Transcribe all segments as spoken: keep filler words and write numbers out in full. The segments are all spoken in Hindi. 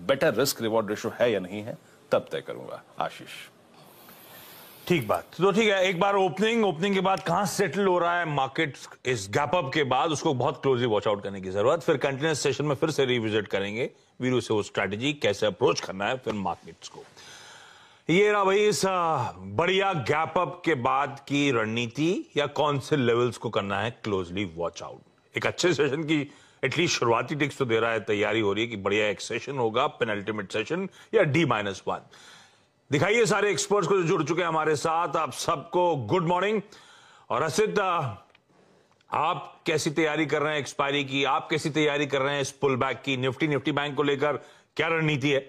बेटर रिस्क रिवॉर्ड रेशो है या नहीं है तब तय करूंगा। आशीष। ठीक बात। तो ठीक है, एक बार ओपनिंग ओपनिंग के बाद कहां सेटल हो रहा है मार्केट इस गैप अप के बाद, उसको बहुत क्लोजली वॉच आउट करने की जरूरत। फिर कंटिन्यूस सेशन में फिर से रिविजिट करेंगे वीरू से वो स्ट्रैटेजी कैसे अप्रोच करना है फिर मार्केट्स को। ये रहा भाई इस बढ़िया गैप अप के बाद की रणनीति या कौन से लेवल्स को करना है क्लोजली वॉच आउट। एक अच्छे सेशन की एटलीस्ट शुरुआती टिक्स तो दे रहा है, तैयारी हो रही है कि बढ़िया एक सेशन होगा, पेनल्टीमेट सेशन या डी माइनस वन। दिखाइए सारे एक्सपर्ट्स को जो जुड़ चुके हैं हमारे साथ, आप सबको गुड मॉर्निंग। और असित, आप कैसी तैयारी कर रहे हैं एक्सपायरी की, आप कैसी तैयारी कर रहे हैं इस पुल बैक की, निफ्टी निफ्टी बैंक को लेकर क्या रणनीति है?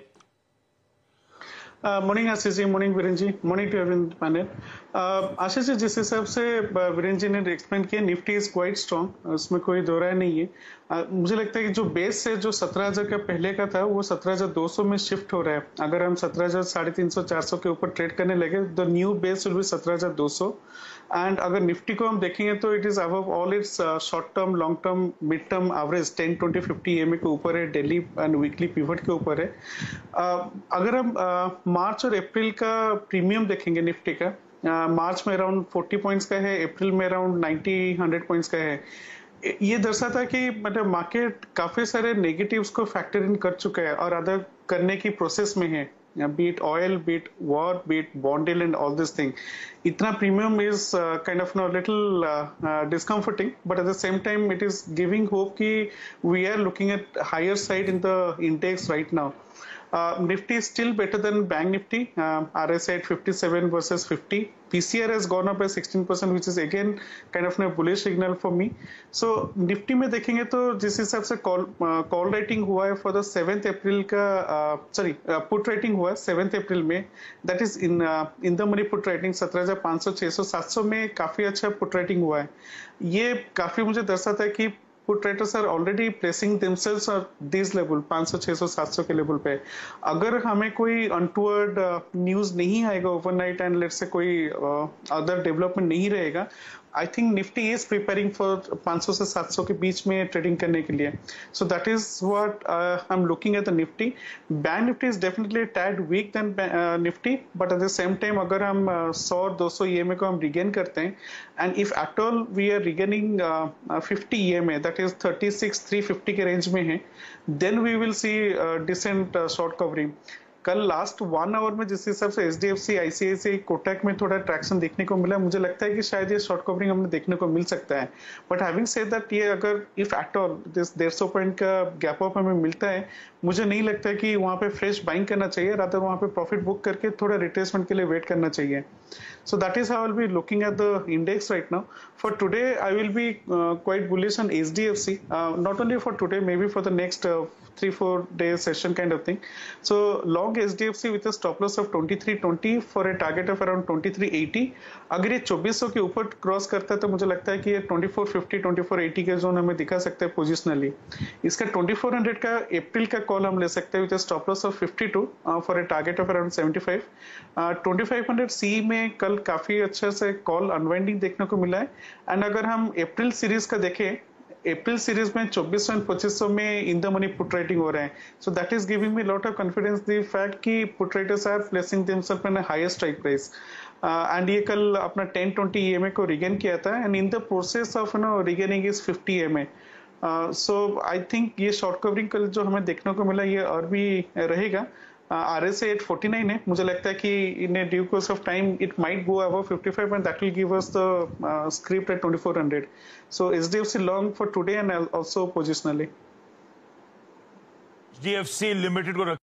Morning Ashish ji, morning Viren ji, morning to everyone panel. Ashish ji, जिस हिसाब से वीरेन जी ने एक्सप्लेन किया, निफ्टी इज क्वाइट स्ट्रॉन्ग, उसमें कोई दो राय नहीं है। uh, मुझे लगता है कि जो बेस से जो सत्रह हजार का पहले का था वो सत्रह हजार दो सौ में शिफ्ट हो रहा है। अगर हम सत्रह हजार साढ़े तीन सौ चार सौ के ऊपर ट्रेड करने लगे, the new base will be सत्रह हजार दो सौ। एंड अगर निफ्टी को हम देखेंगे तो it is above all its short term, long term, mid term average ten twenty fifty EMA के ऊपर है, डेली एंड वीकली पिवट के ऊपर है। uh, अगर हम मार्च uh, और अप्रैल का प्रीमियम देखेंगे निफ्टी का, मार्च uh, में अराउंड फोर्टी पॉइंट्स का है, अप्रैल में अराउंड नाइंटी हंड्रेड पॉइंट्स का है। ये दर्शाता है कि मतलब मार्केट काफी सारे नेगेटिव्स को फैक्टर इन कर चुका है और अदर करने की प्रोसेस में है, beat oil, beat war, beat bond deal and all this thing. इतना premium is kind of no little discomforting, but at the same time it is giving hope कि we are looking at higher side in the index right now. Uh, Nifty is still better than Bank Nifty. Uh, R S I at fifty-seven versus fifty. P C R has gone up by sixteen percent, which is again kind of a bullish signal for me. So Nifty में देखेंगे तो जिस हिसाब से कॉल कॉल राइटिंग हुआ है फॉर द सेवेंथ अप्रैल का, सॉरी पुट राइटिंग हुआ है सेवेंथ अप्रैल में, that is in in the money put writing सत्रह हजार पाँच सौ, छह सौ, सात सौ में काफी अच्छा पुट राइटिंग हुआ है। ये काफी मुझे दर्शाता है कि put writers are already placing themselves on this level, पाँच सौ, छह सौ, सात सौ के लेवल पे। अगर हमें कोई अनटूवर्ड न्यूज नहीं आएगा ओवरनाइट एंड लेट्स से कोई अदर डेवलपमेंट नहीं रहेगा, I think Nifty is preparing for पाँच सौ से सात सौ के बीच में ट्रेडिंग करने के लिए। So that is what I am looking at the Nifty. Bank Nifty is definitely tad weak then Nifty, but at the same time अगर हम सौ दो सौ ईएमए को हम रिगेन करते हैं and if at all we are regaining fifty EMA, that is thirty six three fifty के रेंज में है, then we will see decent short covering. कल लास्ट वन आवर में जिस हिसाब से एचडीएफसी, आईसीआईसीआई, कोटक में थोड़ा ट्रैक्शन देखने को मिला, मुझे लगता है कि शायद ये शॉर्ट कवरिंग हमें देखने को मिल सकता है। बट हैविंग सेड दैट, ये अगर इफ एट ऑल दिस डेढ़ सौ पॉइंट का गैप अप हमें मिलता है, मुझे नहीं लगता है कि वहाँ पे फ्रेश बाइंग करना चाहिए, रादर वहाँ पे प्रॉफिट बुक करके थोड़ा रिट्रेसमेंट के लिए वेट करना चाहिए। So that is how I'll be looking at the index right now. For today, I will be uh, quite bullish on H D F C. Uh, not only for today, maybe for the next uh, three, four day session kind of thing. So long H D F C with a stop loss of twenty-three twenty for a target of around twenty-three eighty. अगर ये चौबीस सौ के ऊपर क्रॉस करता है तो मुझे लगता है कि ये twenty-four fifty, twenty-four eighty के जोन हमें दिखा सकता है पोजिशनली। इसका twenty-four hundred का अप्रैल का कॉल हम ले सकते हैं with stop loss of fifty-two for a target of around seventy-five. uh, twenty-five hundred C में कल काफी अच्छा से कॉल अनवाइंडिंग देखने को मिला है। एंड अगर हम अप्रैल सीरीज का देखें, अप्रैल सीरीज में चौबीस सौ पच्चीस सौ में in the money put writing हो रहे हैं। So that is giving me lot of confidence the fact कि put writers are placing themself in a higher strike price. And ये कल अपना टेन ट्वेंटी ईएमए को रिगेन किया था and in the process of you know regaining is fifty EMA. So I think ये शॉर्ट कवरिंग कल जो हमें देखने को मिला ये और भी रहेगा। R S I at forty nine है, मुझे लगता है कि in due course of time it might go above fifty-five and that will give us the script at twenty-four hundred. So H D F C long for today and also positionally. H D F C limited को